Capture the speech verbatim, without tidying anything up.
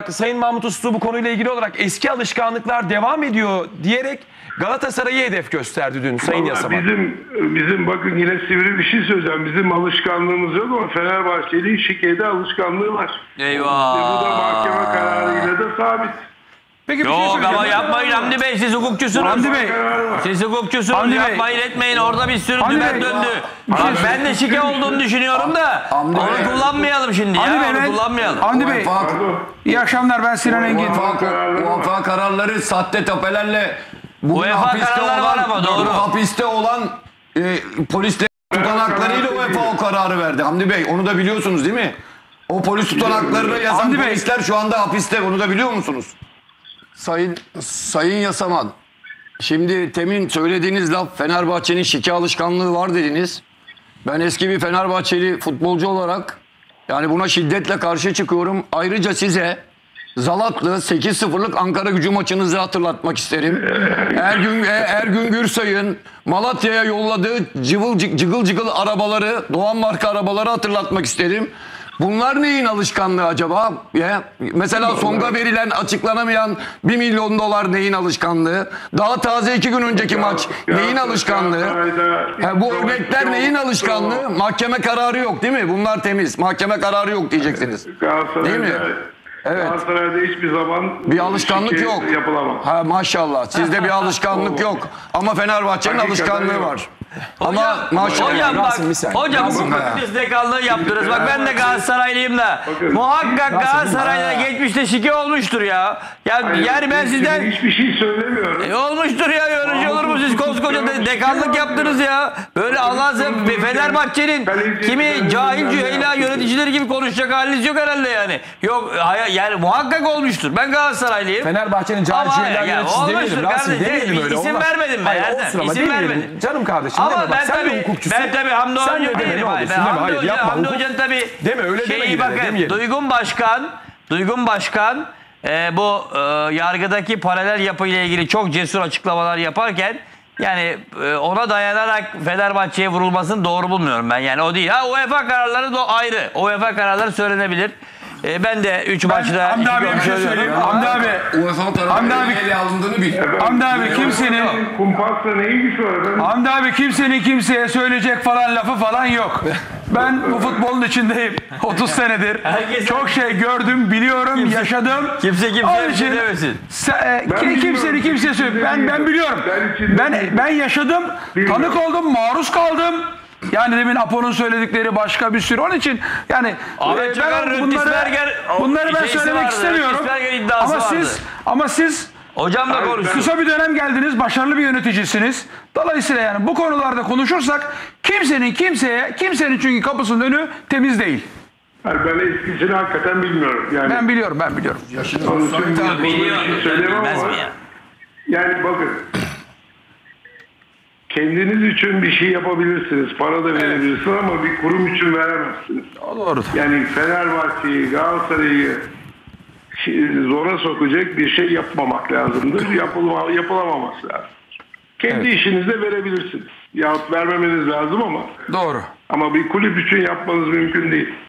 olarak Sayın Mahmut Uslu bu konuyla ilgili olarak eski alışkanlıklar devam ediyor diyerek Galatasaray'ı hedef gösterdi dün Sayın Vallahi Yasaman. Bizim, bizim bakın yine sivri bir şey söyleyeceğim. Bizim alışkanlığımız yok ama Fenerbahçeli'nin şikede alışkanlığı var. Eyvah. Ve bu da mahkeme kararıyla da sabit. Peki bir şey Yok söyleyeceğim. ama yapmayın Hamdi Bey, siz hukukçusunuz. Hamdi Bey. Siz hukukçusunuz, Hamdi Bey. yapmayın etmeyin, orada bir sürü Hamdi dümen Bey. döndü. Bir şey Bak, ben de şike olduğunu düşünüyorum da Hamdi onu Bey. kullanmayalım şimdi Hamdi ya, Bey, onu ben- kullanmayalım. Hamdi Bey, Pardon. iyi akşamlar, ben Sinan Engin. UEFA, UEFA kararları sahte tapelerle bugün UEFA hapiste kararları olan, var ama doğru. bu hapiste olan e, polislerin tutanaklarıyla UEFA o kararı verdi. Hamdi Bey, onu da biliyorsunuz değil mi? O polis tutanaklarını yazan Hamdi Bey. polisler şu anda hapiste. Onu da biliyor musunuz? Sayın Sayın Yasaman, şimdi temin söylediğiniz laf Fenerbahçe'nin şike alışkanlığı var dediniz. Ben eski bir Fenerbahçeli futbolcu olarak yani buna şiddetle karşı çıkıyorum. Ayrıca size Zalatlı sekiz sıfırlık Ankara Gücü maçınızı hatırlatmak isterim. Ergün, e, Ergün Gürsay'ın Malatya'ya yolladığı cıvıl, cıgıl cıgıl arabaları, Doğan marka arabaları hatırlatmak isterim. Bunlar neyin alışkanlığı acaba? Ya, mesela Song'a verilen açıklanamayan bir milyon dolar neyin alışkanlığı? Daha taze iki gün önceki maç neyin alışkanlığı? Ha, bu örnekler neyin alışkanlığı? Mahkeme kararı yok değil mi? Bunlar temiz. Mahkeme kararı yok diyeceksiniz. Değil mi? Evet. Galatasaray'da hiçbir zaman Bir alışkanlık şike yok. yapılamaz. Ha maşallah. Sizde bir alışkanlık yok. Ama Fenerbahçe'nin Hakikaten alışkanlığı yok. var. Ama maşallah. Hocam bak, Rasim, bir saniye. hocam Rasim hukuk destekallığını yaptınız. Bak ben de Galatasaraylıyım da. Bakın. Muhakkak Galatasaray'da geçmişte şike olmuştur ya. Ya Hayır, yani ben hiç- sizden hiçbir şey söylemiyorum. E olmuştur ya, yorucu olur mu, siz koskoca de, dekanlık yaptınız ya. Böyle Allah'ın Fenerbahçe'nin kimi cahil cüheyla yöneticileri gibi konuşacak haliniz yok herhalde yani. Yok hay- yani muhakkak olmuştur. Ben Galatasaraylıyım. Fenerbahçe'nin Ama cahil ya, yöneticisi olmuştur demeyelim. Rasim kardeşim. demeyelim öyle. İsim olmaz. vermedim ben Hayır, Erdem. olsun ama İsim demeyelim. vermedim. Canım kardeşim Ama deme bak. ben Sen de tabii, hukukçusun. ben tabii Hamdi Sen Hoca de deme, ne değilim. olursun, Ben deme. Hamdi Hayır, Hoca, yapma. Hamdi Hukuk- Hoca'nın tabii Deme, öyle deme şeyi yine de, bakın. demeyelim. Duygun Başkan, Duygun Başkan e, bu e, yargıdaki paralel yapı ile ilgili çok cesur açıklamalar yaparken yani e, ona dayanarak Fenerbahçe'ye vurulmasını doğru bulmuyorum ben. Yani o değil. Ha UEFA kararları da ayrı. UEFA kararları söylenebilir. E, ben de üç maçta Hamdi iki abiye gol bir şey söylüyorum. söyleyeyim. Hamdi abi, UEFA Hamdi kararı abi- ele alındığını bil. Hamdi abi kimsenin Kumpasla ne ilgisi var efendim? Hamdi abi kimsenin kimseye söyleyecek falan lafı falan yok. Ben bu futbolun içindeyim otuz senedir. Herkes- Çok şey gördüm, biliyorum, yaşadım. Kimse kimseye Onun bir şey için demesin. se- e, Ben ki- biliyorum. kimsenin kimseye söyle. Ben ben biliyorum. Ben içinde Ben değilim. ben yaşadım, Bilmiyorum. tanık oldum, maruz kaldım. Yani demin Apo'nun söyledikleri başka bir sürü. Onun için yani Ahmet e, Çakar, Rüttisberger, o bunları ben şeysi söylemek vardı, istemiyorum. Rüttisberger iddiası Ama vardı. siz ama siz Hocam da konuşsun. kısa bir dönem geldiniz, başarılı bir yöneticisiniz. Dolayısıyla yani bu konularda konuşursak kimsenin kimseye, kimsenin çünkü kapısının önü temiz değil. Hayır, ben eskisini hakikaten bilmiyorum. Yani Ben biliyorum, ben biliyorum. onun için bir Biliyor, şey söyleyemem bilmez ama mi ya? yani bakın kendiniz için bir şey yapabilirsiniz. Para da verebilirsiniz ama bir kurum için veremezsiniz. O doğru. Yani Fenerbahçe'yi, Galatasaray'ı zora sokacak bir şey yapmamak lazımdır. Yapılma, yapılamaması lazım. Kendi işinizde verebilirsiniz. Yahut vermemeniz lazım ama Doğru. ama bir kulüp için yapmanız mümkün değil.